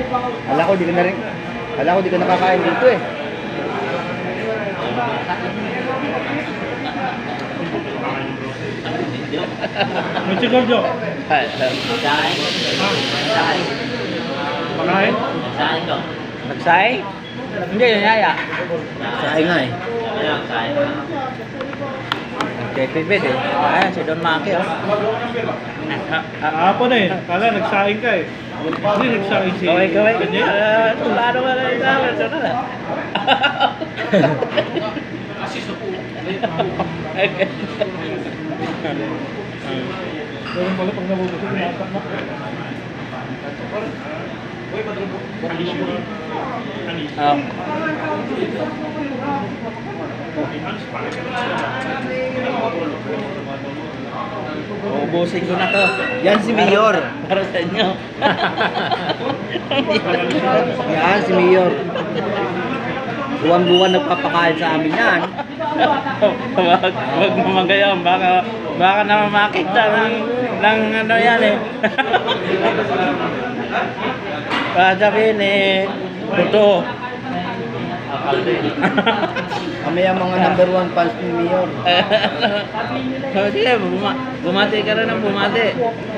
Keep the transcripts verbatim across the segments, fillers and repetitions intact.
Ala ko, di ka na rin. Ala ko, di ka nakakain dito eh. May siguro, Jo. Sain. Sain. Pakain? Sain ko. Nagsaing? Hindi, yun yaya. Saing nga eh. Nagsaing. Nagpipipid eh. Ayan, si Don Maki oh. Kahapon eh. Kala, nagsaing ka eh. Hindi nagsaing si... Kaway, kaway. Kanya? Tulado ka na ito. Ito na lang. Pero pala pag nabubusog, inatak na. Oh. Ubusin ko na to. Yan si Mayor. Para sa inyo. Yan si Mayor. Buwan-buwan nagpapakain sa amin yan. wag, wag mamagayon. Baka, baka naman makita ng, ng ano yan eh. Baka sabihin eh, buto. Kami ang mga number one fans ni Mayor. So, sige, buma bumati ka rin ng bumati.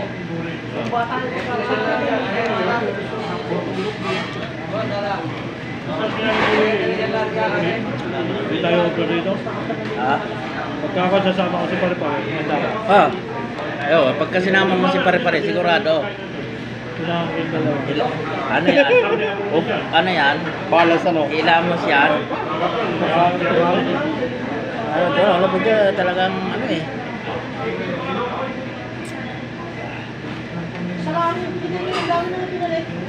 Hindi tayo uplo dito. Ha? Pagka ako sasama ko si Pare-Pare, handa ka. Ah. Ayo, pagka sinama mo si pare-pare, sigurado. Kailangan ko yung dalawa. Il- ano yan? O, ano yan? Palas ano? Ilamos yan. Ano to? Ano po dyan? Talagang ano eh. Salamat, pinili lang na pinili.